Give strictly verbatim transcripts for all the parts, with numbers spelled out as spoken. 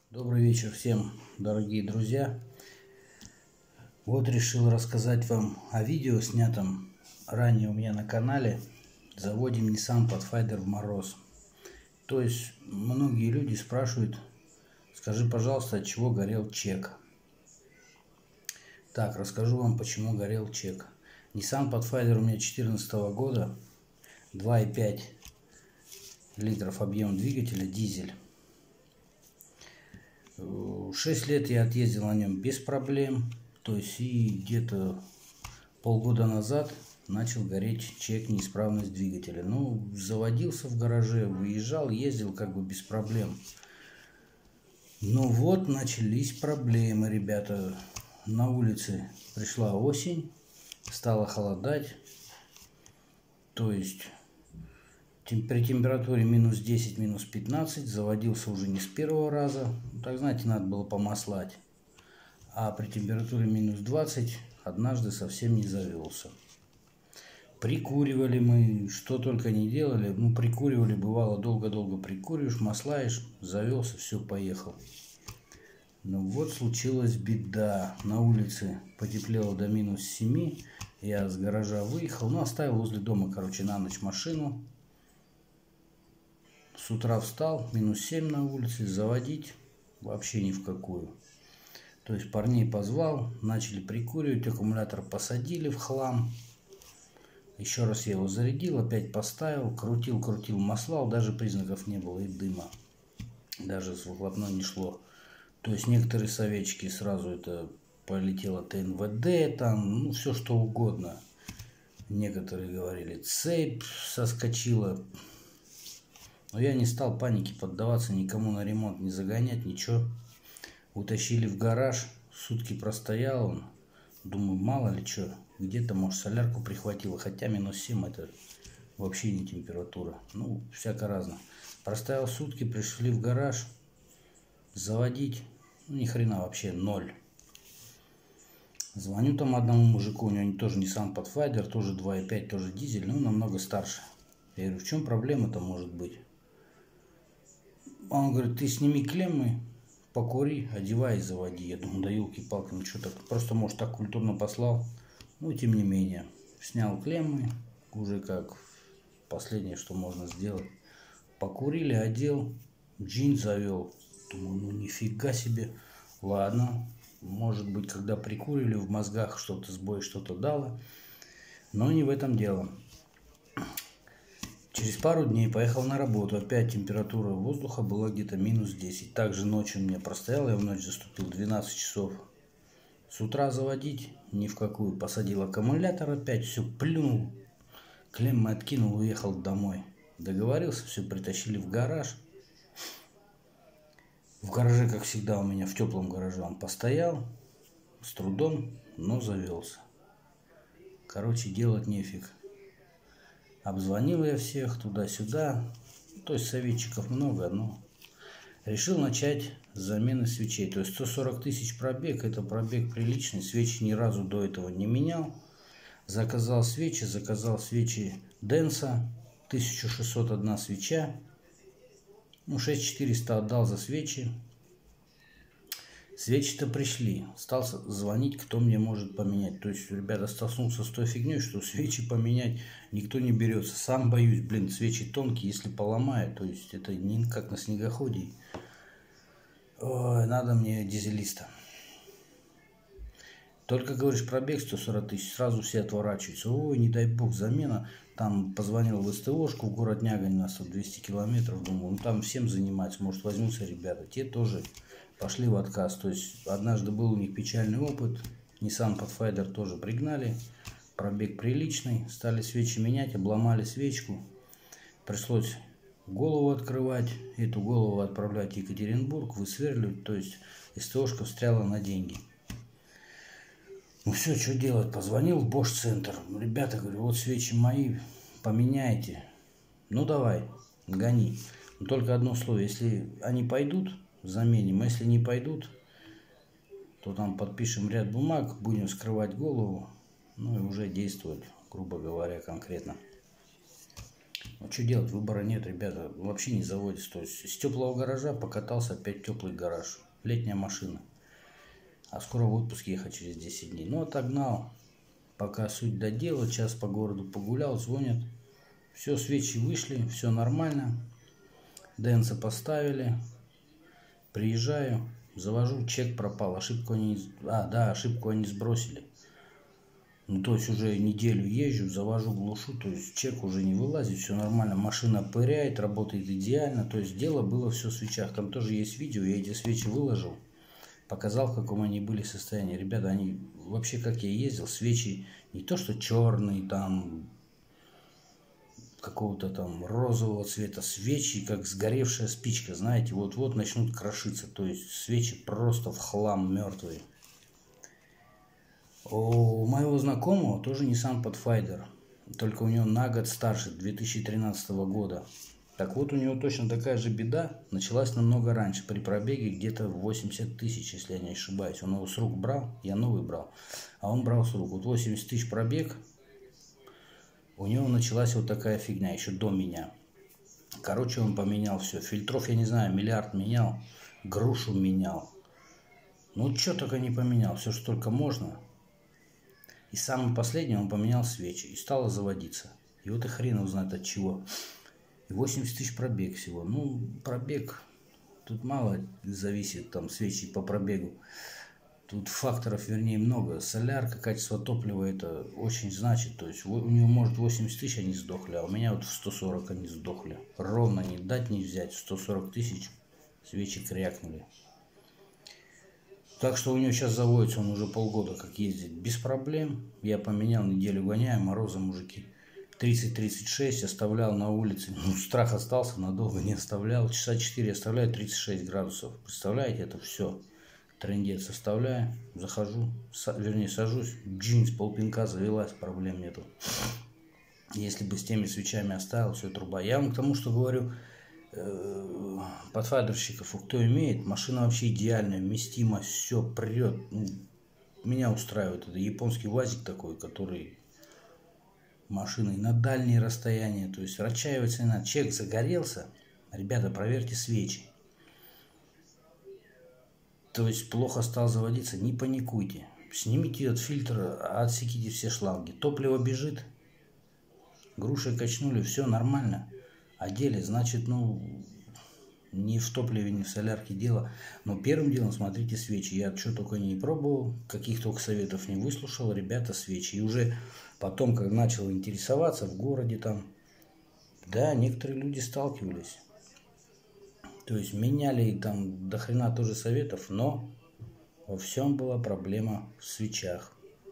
Добрый вечер всем, дорогие друзья. Вот решил рассказать вам о видео, снятом ранее у меня на канале. Заводим Nissan Pathfinder в мороз. То есть многие люди спрашивают: скажи, пожалуйста, от чего горел чек. Так, расскажу вам, почему горел чек. Nissan Pathfinder у меня две тысячи четырнадцатого года, два и пять литров объем двигателя, дизель. шесть лет я отъездил на нем без проблем. То есть и где-то полгода назад начал гореть чек, неисправность двигателя. Ну, заводился в гараже, выезжал, ездил как бы без проблем. Но вот начались проблемы, ребята. На улице пришла осень, стало холодать. То есть при температуре минус десять, минус пятнадцать заводился уже не с первого раза. Так, знаете, надо было помаслать. А при температуре минус двадцать однажды совсем не завелся. Прикуривали мы, что только не делали. Ну, прикуривали, бывало, долго-долго прикуриваешь, маслаешь, завелся, все, поехал. Ну вот случилась беда. На улице потеплело до минус семи. Я с гаража выехал, ну, оставил возле дома, короче, на ночь машину. С утра встал, минус семь на улице, заводить вообще ни в какую. То есть парней позвал, начали прикуривать, аккумулятор посадили в хлам. Еще раз я его зарядил, опять поставил, крутил, крутил, маслал, даже признаков не было и дыма. Даже с выхлопной не шло. То есть некоторые советчики сразу это полетело ТНВД, там, ну, все что угодно. Некоторые говорили, цепь соскочила. Но я не стал панике поддаваться, никому на ремонт не загонять, ничего. Утащили в гараж, сутки простоял он. Думаю, мало ли что, где-то, может, солярку прихватило. Хотя минус семь это вообще не температура. Ну, всяко разно. Простоял сутки, пришли в гараж заводить. Ну, ни хрена вообще, ноль. Звоню там одному мужику, у него тоже Nissan Pathfinder, тоже два и пять, тоже дизель, ну, намного старше. Я говорю, в чем проблема-то может быть? Он говорит, ты сними клеммы, покури, одевай и заводи. Я думаю, да елки-палки, ну что так, просто, может, так культурно послал. Ну, тем не менее, снял клеммы, уже как последнее, что можно сделать. Покурили, одел, джин завел. Думаю, ну нифига себе. Ладно, может быть, когда прикурили, в мозгах что-то сбой, что-то дало. Но не в этом дело. Через пару дней поехал на работу. Опять температура воздуха была где-то минус десять. Также ночью у меня простоял, я в ночь заступил двенадцать часов. С утра заводить ни в какую. Посадил аккумулятор опять, все плюнул. Клеммы откинул, уехал домой. Договорился, все притащили в гараж. В гараже, как всегда, у меня в теплом гараже он постоял. С трудом, но завелся. Короче, делать нефиг. Обзвонил я всех туда-сюда. То есть советчиков много, но решил начать с замены свечей. То есть сто сорок тысяч пробег, это пробег приличный. Свечи ни разу до этого не менял. Заказал свечи, заказал свечи Денса. тысяча шестьсот одна свеча. Ну, шесть тысяч четыреста отдал за свечи. Свечи-то пришли. Стал звонить, кто мне может поменять. То есть, ребята, столкнулся с той фигней, что свечи поменять никто не берется. Сам боюсь, блин, свечи тонкие, если поломаю, то есть это не как на снегоходе. Ой, надо мне дизелиста. Только говоришь пробег сто сорок тысяч, сразу все отворачиваются. Ой, не дай бог, замена. Там позвонил в СТОшку, в город Нягань, у нас тут двести километров. Думаю, ну там всем заниматься, может возьмутся ребята. Те тоже пошли в отказ. То есть однажды был у них печальный опыт. Nissan Pathfinder тоже пригнали. Пробег приличный. Стали свечи менять, обломали свечку. Пришлось голову открывать. Эту голову отправлять в Екатеринбург, высверливать. То есть СТОшка встряла на деньги. Ну все, что делать? Позвонил в Bosch центр. Ребята, говорю, вот свечи мои, поменяйте. Ну давай, гони. Но только одно условие. Если они пойдут, заменим. Если не пойдут, то там подпишем ряд бумаг, будем скрывать голову. Ну и уже действовать, грубо говоря, конкретно. Ну, что делать, выбора нет, ребята, вообще не заводится. То есть из теплого гаража покатался, опять теплый гараж, летняя машина. А скоро в отпуск ехать через десять дней. Ну, отогнал, пока суть доделал, час по городу погулял, звонят. Все, свечи вышли, все нормально. Дэнса поставили. Приезжаю, завожу, чек пропал, ошибку они... А, да, ошибку они сбросили. Ну, то есть уже неделю езжу, завожу, глушу, то есть чек уже не вылазит, все нормально, машина пыряет, работает идеально, то есть дело было все в свечах. Там тоже есть видео, я эти свечи выложил, показал, в каком они были состоянии. Ребята, они вообще, как я ездил, свечи не то что черные, там какого-то там розового цвета, свечи, как сгоревшая спичка, знаете, вот-вот начнут крошиться, то есть свечи просто в хлам мертвые. У моего знакомого тоже Nissan Pathfinder, только у него на год старше, две тысячи тринадцатого года. Так вот, у него точно такая же беда началась намного раньше, при пробеге где-то восемьдесят тысяч, если я не ошибаюсь. Он его с рук брал, я новый брал, а он брал с рук. Вот восемьдесят тысяч пробег, у него началась вот такая фигня, еще до меня. Короче, он поменял все. Фильтров, я не знаю, миллиард менял, грушу менял. Ну, что только не поменял, все, что только можно. И самый последний он поменял свечи и стало заводиться. И вот и хрен узнает от чего. И восемьдесят тысяч пробег всего. Ну, пробег, тут мало зависит, там, свечи по пробегу. Тут факторов, вернее, много. Солярка, качество топлива, это очень значит. То есть у него, может, восемьдесят тысяч они сдохли, а у меня вот в сто сорок они сдохли. Ровно не дать, не взять. сто сорок тысяч свечи крякнули. Так что у него сейчас заводится, он уже полгода как ездит без проблем. Я поменял, неделю гоняю, морозы, мужики. тридцать-тридцать шесть оставлял на улице. Ну, страх остался, надолго не оставлял. Часа четыре оставляю, тридцать шесть градусов. Представляете, это все. Трындец оставляю, захожу, са, вернее сажусь, джинс, полпинка завелась, проблем нету. Если бы с теми свечами оставил, все, труба. Я вам к тому, что говорю, э, подфайдерщиков, кто имеет, машина вообще идеальная, вместимость, все прет. Ну, меня устраивает. Это японский УАЗик такой, который машиной на дальние расстояния, то есть расчаиваться не надо. Человек загорелся, ребята, проверьте свечи. То есть плохо стал заводиться, не паникуйте. Снимите этот фильтр, отсеките все шланги. Топливо бежит, груши качнули, все нормально. Одели, значит, ну, не в топливе, не в солярке дело. Но первым делом смотрите свечи. Я что только не пробовал, каких только советов не выслушал, ребята, свечи. И уже потом, как начал интересоваться в городе там, да, некоторые люди сталкивались. То есть меняли там до хрена тоже советов, но во всем была проблема в свечах.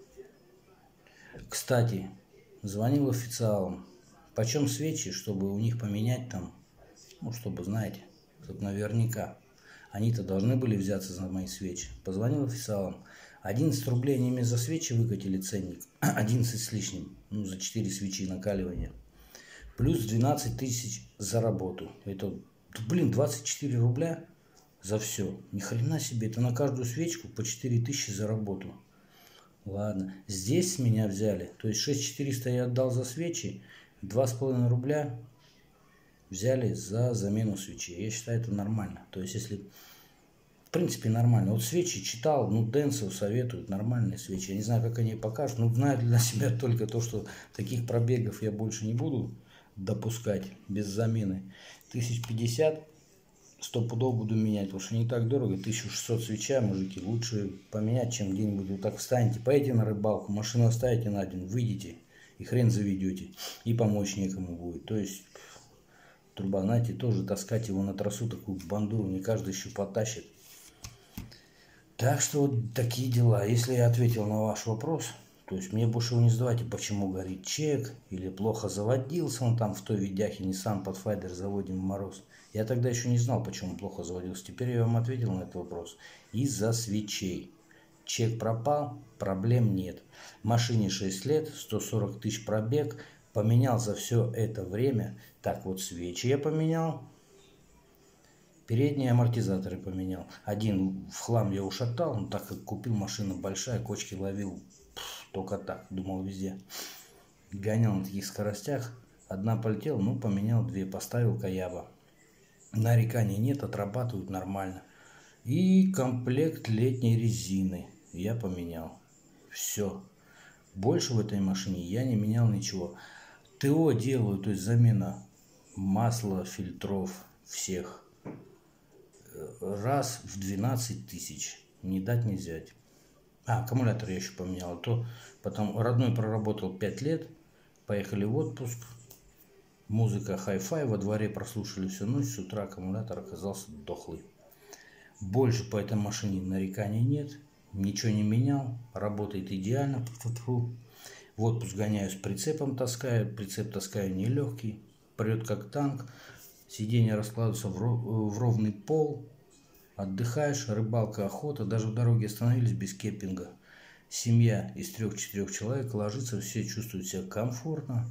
Кстати, звонил официалам. Почем свечи, чтобы у них поменять там, ну, чтобы, знаете, чтобы наверняка. Они-то должны были взяться за мои свечи. Позвонил официалам. одиннадцать рублей они мне за свечи выкатили ценник. одиннадцать с лишним. Ну, за четыре свечи накаливания. Плюс двенадцать тысяч за работу. Это... Блин, двадцать четыре рубля за все. Ни хрена себе, это на каждую свечку по четыре тысячи за работу. Ладно, здесь с меня взяли. То есть шесть тысяч четыреста я отдал за свечи, два с половиной рубля взяли за замену свечей. Я считаю, это нормально. То есть если... В принципе, нормально. Вот свечи читал, ну, Дэнсов советуют, нормальные свечи. Я не знаю, как они покажут, но знаю для себя только то, что таких пробегов я больше не буду допускать без замены. Тысяч пятьдесят стопудов буду менять, потому что не так дорого. Тысяча шестьсот свеча, мужики, лучше поменять, чем где-нибудь вот так встанете, поедете на рыбалку, машину оставите на день, выйдете и хрен заведете, и помочь некому будет. То есть труба, знаете, тоже таскать его на трассу, такую бандуру, не каждый еще потащит. Так что вот такие дела. Если я ответил на ваш вопрос, то есть мне больше его не задавайте, почему горит чек, или плохо заводился он там в той видяхе, Nissan Pathfinder заводим в мороз. Я тогда еще не знал, почему плохо заводился. Теперь я вам ответил на этот вопрос. Из-за свечей. Чек пропал, проблем нет. Машине шесть лет, сто сорок тысяч пробег. Поменял за все это время. Так вот, свечи я поменял. Передние амортизаторы поменял. Один в хлам я ушатал, но так как купил, машина большая, кочки ловил. Только так, думал, везде. Гонял на таких скоростях. Одна полетела, ну, поменял две, поставил Каяба. Нареканий нет, отрабатывают нормально. И комплект летней резины я поменял. Все. Больше в этой машине я не менял ничего. ТО делаю, то есть замена масла, фильтров всех. Раз в двенадцать тысяч. Не дать, не взять. А, аккумулятор я еще поменял. А то потом родной проработал пять лет. Поехали в отпуск. Музыка хай-фай во дворе прослушали всю ночь. С утра аккумулятор оказался дохлый. Больше по этой машине нареканий нет. Ничего не менял. Работает идеально. В отпуск гоняю с прицепом, таскаю. Прицеп таскаю нелегкий. Прет как танк. Сиденья раскладываются в, ров, в ровный пол. Отдыхаешь, рыбалка, охота. Даже в дороге остановились без кемпинга. Семья из трех-четырех человек ложится, все чувствуют себя комфортно.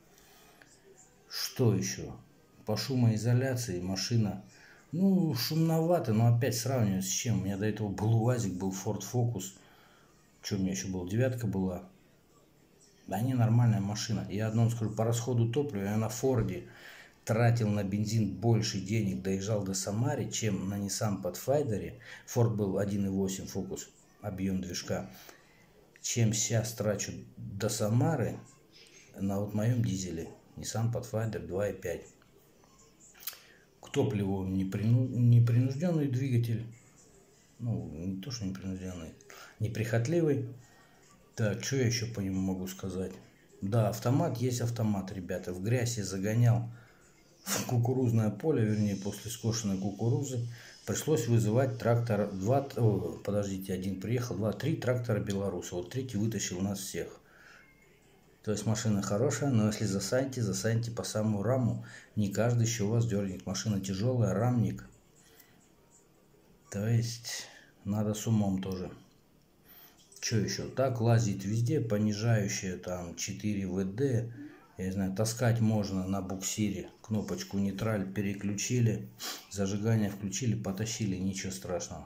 Что еще? По шумоизоляции машина, ну, шумновато, но опять сравнивать с чем. У меня до этого был УАЗик, был Ford Focus. Что у меня еще было? Девятка была. Да не, нормальная машина. Я одно скажу, по расходу топлива я на Форде тратил на бензин больше денег, доезжал до Самары, чем на Nissan Pathfinder. Ford был один и восемь Focus, объем движка. Чем сейчас трачу до Самары на вот моем дизеле. Nissan Pathfinder два и пять. К топливу неприну... непринужденный двигатель. Ну, не то, что непринужденный. Неприхотливый. Так, что я еще по нему могу сказать? Да, автомат есть автомат, ребята. В грязь я загонял в кукурузное поле, вернее, после скошенной кукурузы. Пришлось вызывать трактор. Два, о, подождите, один приехал, два, три трактора белоруса. Вот третий вытащил нас всех. То есть машина хорошая, но если засадите, засадите по самую раму. Не каждый еще у вас дернет. Машина тяжелая, рамник. То есть надо с умом тоже. Что еще? Так лазить везде, понижающая там четыре вэ дэ. Я не знаю, таскать можно на буксире. Кнопочку нейтраль переключили. Зажигание включили, потащили. Ничего страшного.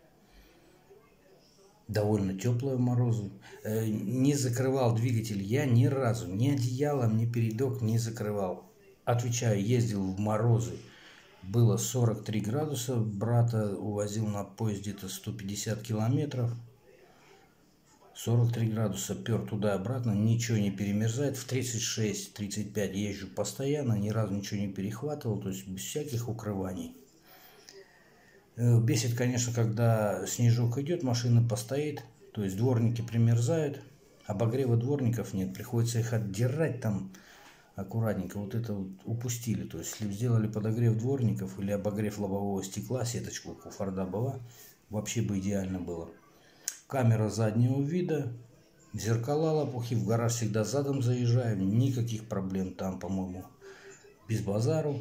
Довольно теплые морозы. Э, не закрывал двигатель я ни разу. Ни одеялом, ни передок не закрывал. Отвечаю, ездил в морозы. Было сорок три градуса. Брата увозил на поезде где-то сто пятьдесят километров. сорок три градуса пер туда-обратно. Ничего не перемерзает. В тридцать шесть — тридцать пять езжу постоянно. Ни разу ничего не перехватывал. То есть без всяких укрываний. Бесит, конечно, когда снежок идет, машина постоит, то есть дворники примерзают, обогрева дворников нет, приходится их отдирать там аккуратненько, вот это вот упустили, то есть если бы сделали подогрев дворников или обогрев лобового стекла, сеточку, как у Форда была, вообще бы идеально было. Камера заднего вида, зеркала лопухи, в гараж всегда задом заезжаем, никаких проблем там, по-моему, без базару.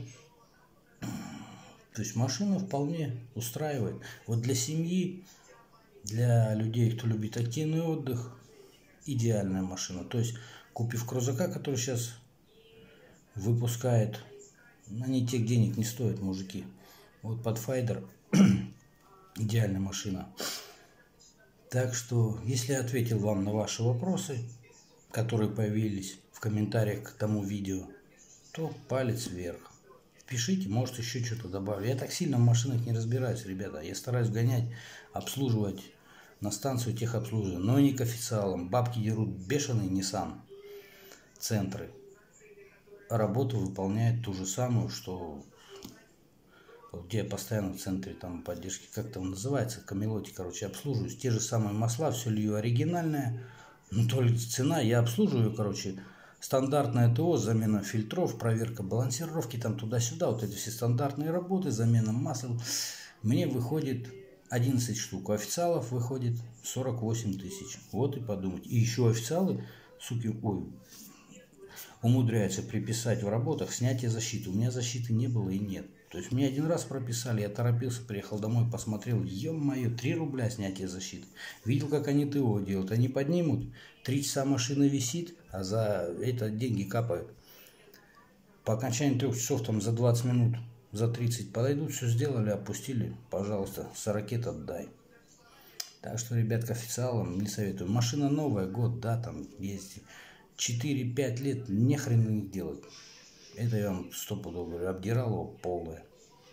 То есть машина вполне устраивает. Вот для семьи, для людей, кто любит активный отдых, идеальная машина. То есть, купив крузака, который сейчас выпускает, они тех денег не стоят, мужики. Вот Pathfinder идеальная машина. Так что, если я ответил вам на ваши вопросы, которые появились в комментариях к тому видео, то палец вверх. Пишите, может еще что-то добавлю. Я так сильно в машинах не разбираюсь, ребята. Я стараюсь гонять, обслуживать на станцию техобслуживания, но не к официалам. Бабки дерут бешеные Nissan центры. Работу выполняет ту же самую, что где я постоянно в центре там поддержки, как там называется, Камелоте, короче, обслуживаюсь. Те же самые масла, все лью оригинальное. Но только цена, я обслуживаю, короче, стандартное ТО, замена фильтров, проверка балансировки, там туда-сюда, вот эти все стандартные работы, замена масел. Мне выходит одиннадцать штук, у официалов выходит сорок восемь тысяч. Вот и подумать. И еще официалы, суки, ой, умудряются приписать в работах снятие защиты. У меня защиты не было и нет. То есть мне один раз прописали, я торопился, приехал домой, посмотрел, ё-моё, три рубля снятие защиты. Видел, как они ТО делают. Они поднимут, три часа машина висит, а за это деньги капают. По окончании трех часов, там за двадцать минут, за тридцать подойдут, все сделали, опустили, пожалуйста, с ракет отдай. Так что, ребят, к официалам не советую. Машина новая, год, да, там есть четыре-пять лет, не хрен не делать. Это я вам стопудово говорю, обдирало полное.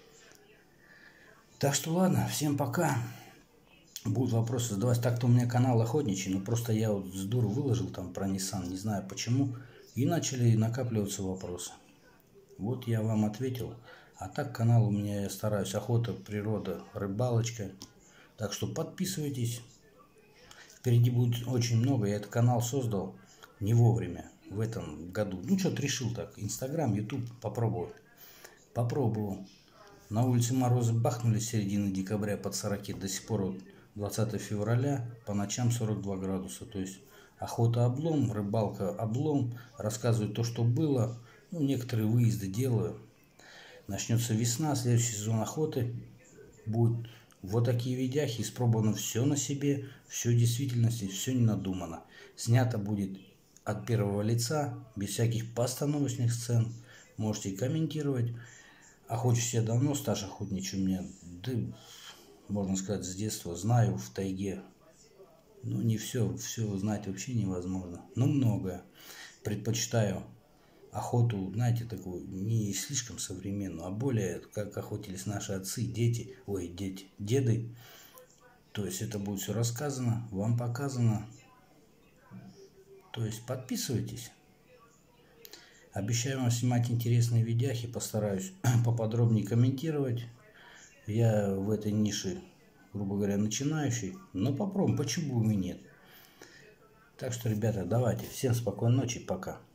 Так что ладно, всем пока. Будут вопросы задавать. Так-то у меня канал охотничий, но просто я вот с дуру выложил там про Nissan, не знаю почему. И начали накапливаться вопросы. Вот я вам ответил. А так канал у меня, я стараюсь, охота, природа, рыбалочка. Так что подписывайтесь. Впереди будет очень много. Я этот канал создал не вовремя в этом году. Ну что-то решил так. Инстаграм, Ютуб попробовать. Попробовал. На улице морозы бахнули с середины декабря под сорок. До сих пор вот двадцатого февраля по ночам сорок два градуса. То есть охота облом, рыбалка облом. Рассказываю то, что было. Ну, некоторые выезды делаю. Начнется весна, следующий сезон охоты. Будет вот такие видяхи. Испробовано все на себе, все в действительности, все не надумано. Снято будет от первого лица, без всяких постановочных сцен. Можете комментировать. Охочусь я давно, стаж охотничий у меня, да, можно сказать, с детства. Знаю в тайге. Ну, не все, все знать вообще невозможно. Но многое. Предпочитаю охоту, знаете, такую не слишком современную, а более, как охотились наши отцы, дети, ой, дети, деды. То есть это будет все рассказано, вам показано. То есть подписывайтесь. Обещаю вам снимать интересные видяхи, постараюсь поподробнее комментировать. Я в этой нише, грубо говоря, начинающий, но попробуем, почему бы и нет. Так что, ребята, давайте, всем спокойной ночи, пока.